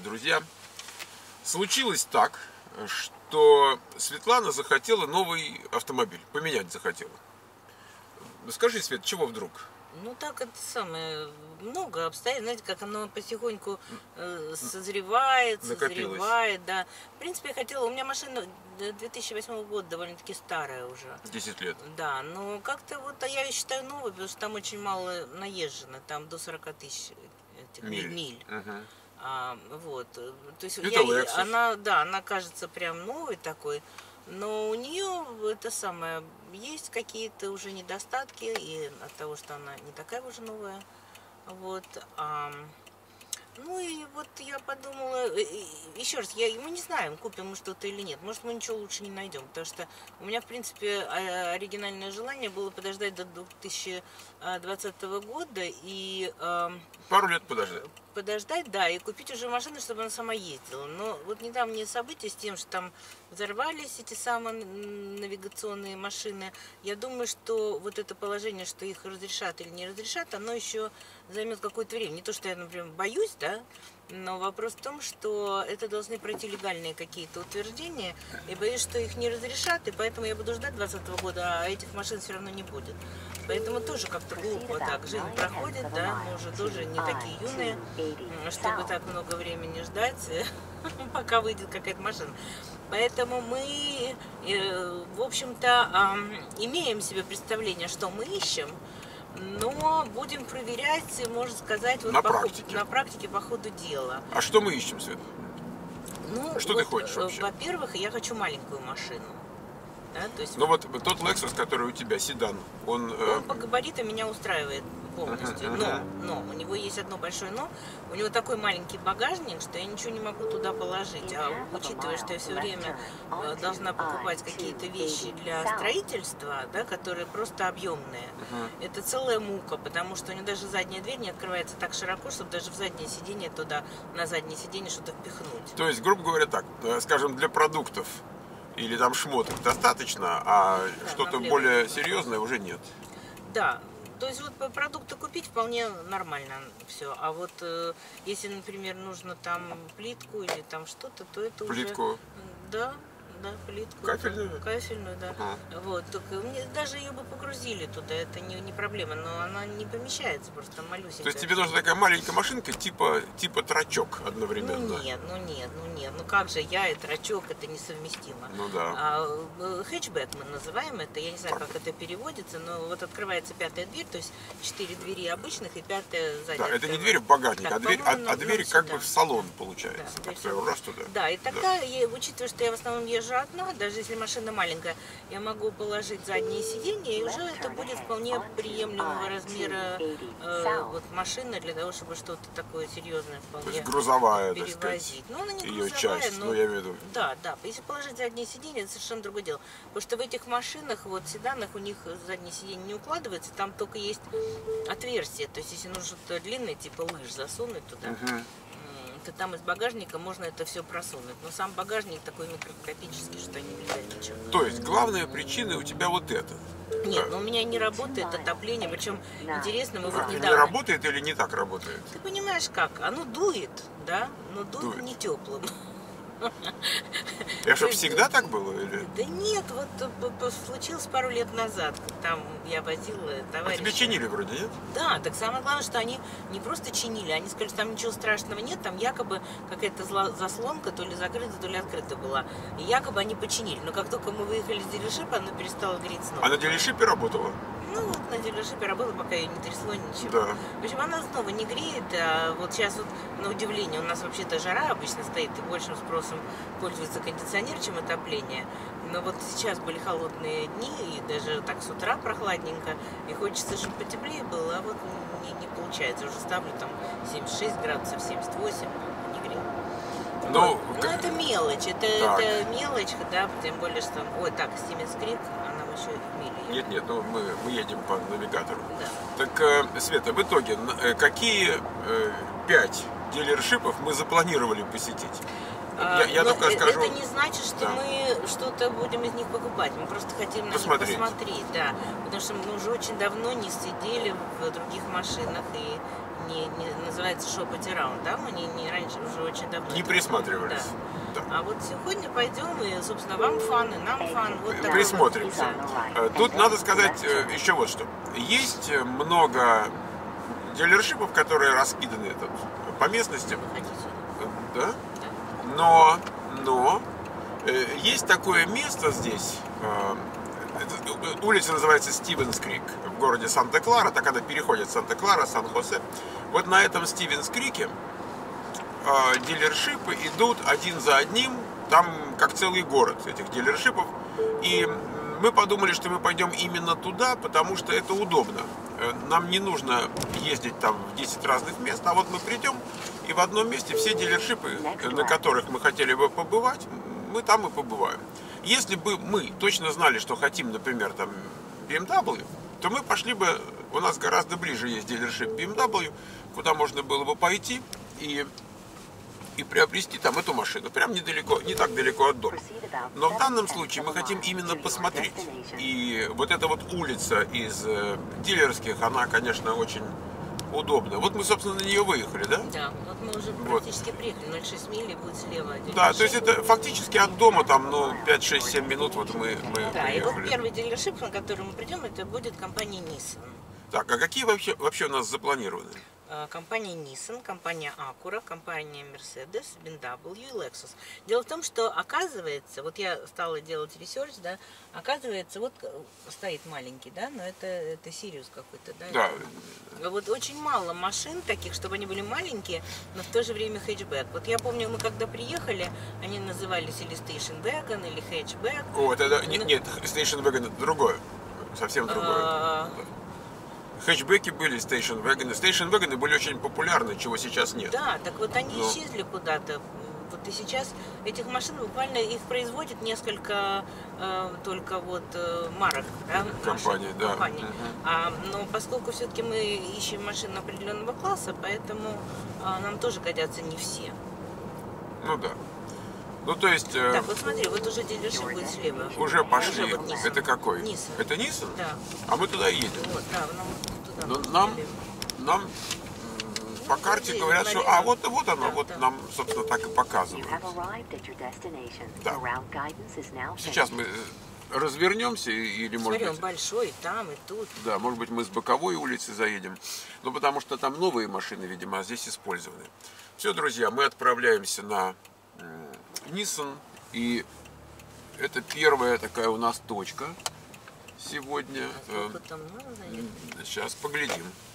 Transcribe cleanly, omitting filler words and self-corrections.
друзья. Случилось так, что Светлана захотела новый автомобиль, поменять захотела. Скажи, Свет, чего вдруг? Ну так это самое, много обстоятельств, знаете, как оно потихоньку созревает, да. В принципе, я хотела, у меня машина 2008 года, довольно-таки старая уже. 10 лет. Да, но как-то вот я ее считаю новой, потому что там очень мало наезжено, там до 40 тысяч миль. Угу. Вот, то есть она кажется прям новой такой, но у нее это самое, есть какие-то уже недостатки и от того, что она не такая уже новая, вот. Ну и вот я подумала, еще раз, мы не знаем, купим мы что-то или нет, может мы ничего лучше не найдем, потому что у меня, в принципе, оригинальное желание было подождать до 2020 года и... Пару лет подождать. Подождать, да, и купить уже машину, чтобы она сама ездила. Но вот недавние события с тем, что там взорвались эти самые навигационные машины, я думаю, что вот это положение, что их разрешат или не разрешат, оно еще займет какое-то время. Не то, что я, например, боюсь, да, но вопрос в том, что это должны пройти легальные какие-то утверждения, и боюсь, что их не разрешат, и поэтому я буду ждать 2020 года, а этих машин все равно не будет. Поэтому тоже как-то глупо так жизнь проходит, да, мы уже тоже не такие юные, чтобы так много времени ждать, пока выйдет какая-то машина. Поэтому мы, в общем-то, имеем себе представление, что мы ищем, но будем проверять, можно сказать, вот на практике по ходу дела. А что мы ищем, Свет? Ну, что ты хочешь вообще? Во-первых, я хочу маленькую машину. Да, то есть... Ну вот тот Lexus, который у тебя, седан, он по габаритам меня устраивает полностью, но у него есть одно большое но, у него такой маленький багажник, что я ничего не могу туда положить, а учитывая, что я все время должна покупать какие-то вещи для строительства, да, которые просто объемные, это целая мука, потому что у него даже задняя дверь не открывается так широко, чтобы даже в заднее сиденье туда, на заднее сиденье что-то впихнуть. То есть, грубо говоря, так, скажем, для продуктов или там шмоток достаточно, а да, что-то более серьезное уже нет. Да, то есть вот продукты купить вполне нормально все, а вот если, например, нужно там плитку или там что-то, то это плитку. Уже... Да, плитку. Кафельную? Кафельную, да. Вот, только даже ее бы погрузили туда, это не проблема, но она не помещается, просто малюсенькая. То есть тебе нужна такая маленькая машинка, типа трачок одновременно? Ну нет. Ну как же я и трачок, это несовместимо. Ну да. Хэтчбэк мы называем это, я не знаю, как это переводится, но вот открывается пятая дверь, то есть 4 двери обычных и пятая задняя. Да, это не дверь в багажник, так, а дверь как бы в салон получается. Да, так, раз туда. Да, и тогда, учитывая, что я в основном езжу одна, даже если машина маленькая, я могу положить заднее сиденье, и уже это будет вполне приемлемого размера вот машина для того, чтобы что-то такое серьезное вполне. То есть грузовая, перевозить. Так сказать, ну, она не ее грузовая, часть, но... ну я имею в виду. Да. Если положить заднее сиденье, это совершенно другое дело. Потому что в этих машинах, вот седанах, у них заднее сиденье не укладывается, там только есть отверстие. То есть если нужно что-то длинное, типа лыж, засунуть туда, то там из багажника можно это все просунуть. Но сам багажник такой микроскопический, что не влезает ничего. То есть главная причина у тебя вот это? Нет, но у меня не работает отопление, причем интересно, мы вот недавно... Не работает или не так работает? Ты понимаешь как? Оно дует, да, но дует не теплым. Я что, всегда так было? Или? Да нет, вот случилось пару лет назад, там я возила товарища. А тебе чинили вроде, нет? Да, так самое главное, что они не просто чинили, они сказали, что там ничего страшного нет, там якобы какая-то заслонка то ли закрыта, то ли открыта была. И якобы они починили, но как только мы выехали с дилершипа, она перестала гореть снова. А на дилершипе работала? Ну, вот на дилершипе работала, пока ее не трясло, ничего. Да. В общем, она снова не греет, а вот сейчас вот, на удивление, у нас вообще-то жара обычно стоит, и большим спросом пользуется кондиционер, чем отопление. Но вот сейчас были холодные дни, и даже так с утра прохладненько, и хочется, чтобы потеплее было, а вот не получается. Уже ставлю там 76 градусов, 78, не греет. Ну, вот. Но это мелочь, это мелочь, да, тем более, что... Ой, так, Стивенс Крик, а нам еще мили. Нет, ну мы едем по навигатору. Да. Так, Света, в итоге, какие 5 дилершипов мы запланировали посетить? Я только скажу... Это не значит, что мы что-то будем из них покупать. Мы просто хотим на них посмотреть, да. Потому что мы уже очень давно не сидели в других машинах и не называется Shop It Around, да? Мы не раньше уже очень давно Не присматривались. Да. Да. А вот сегодня пойдем, и, собственно, вам фан, и нам фан. Вот такой Присмотримся. Тут надо сказать еще вот что. Есть много дилершипов, которые раскиданы тут по местности. Да? Но есть такое место здесь. Улица называется Стивенс-Крик в городе Санта-Клара, так когда переходит Санта-Клара, Сан-Хосе. Вот на этом Стивенс-Крике дилершипы идут один за одним, там как целый город этих дилершипов. И мы подумали, что мы пойдем именно туда, потому что это удобно. Нам не нужно ездить там в 10 разных мест, а вот мы придем, и в одном месте все дилершипы, на которых мы хотели бы побывать, мы там и побываем. Если бы мы точно знали, что хотим, например, там BMW, то мы пошли бы, у нас гораздо ближе есть дилершип BMW, куда можно было бы пойти и приобрести там эту машину, прям недалеко, не так далеко от дома. Но в данном случае мы хотим именно посмотреть. И вот эта вот улица из дилерских, она, конечно, очень удобная. Вот мы, собственно, на нее выехали, да? Да, вот мы уже практически приехали, 0,6 миль и будет слева. Да, то есть это фактически от дома там, 5, 6, 7 минут вот мы да, приехали. И вот первый дилершип, на который мы придем, это будет компания Nissan. Так, а какие вообще у нас запланированы? Компания Nissan, компания Acura, компания Mercedes, BMW и Lexus. Дело в том, что оказывается, вот я стала делать ресерч, да, оказывается, вот стоит маленький, да, но это Sirius какой-то, да? Да. Вот очень мало машин таких, чтобы они были маленькие, но в то же время хэтчбэк. Вот я помню, мы когда приехали, они назывались или Station Wagon, или хэтчбэк. О, это нет, Station Wagon это другое, совсем другое. Хэтчбеки были, стейшн-вэгоны. Стейшн-вэгоны были очень популярны, чего сейчас нет. Да, так вот они исчезли куда-то. Вот и сейчас этих машин буквально их производят несколько только вот марок, да, компании, да. Компании. Но поскольку все-таки мы ищем машины определенного класса, поэтому нам тоже годятся не все. Ну да. Ну то есть... Так, вот смотри, вот уже дилершип будет слева. Уже пошли. Уже вот это какой? Nissan. Это Nissan? Да. А мы туда едем. Вот, да, нам туда. Но нам по карте говорят, что... А, вот оно, да, вот да. нам, собственно, так и показывают. Да. Сейчас мы развернемся или, может Смотри, он быть... большой, и там, и тут. Да, может быть, мы с боковой улицы заедем. Ну, потому что там новые машины, видимо, а здесь использованы. Все, друзья, мы отправляемся на Nissan. И это первая такая у нас точка сегодня. А сколько там надо? Сейчас поглядим.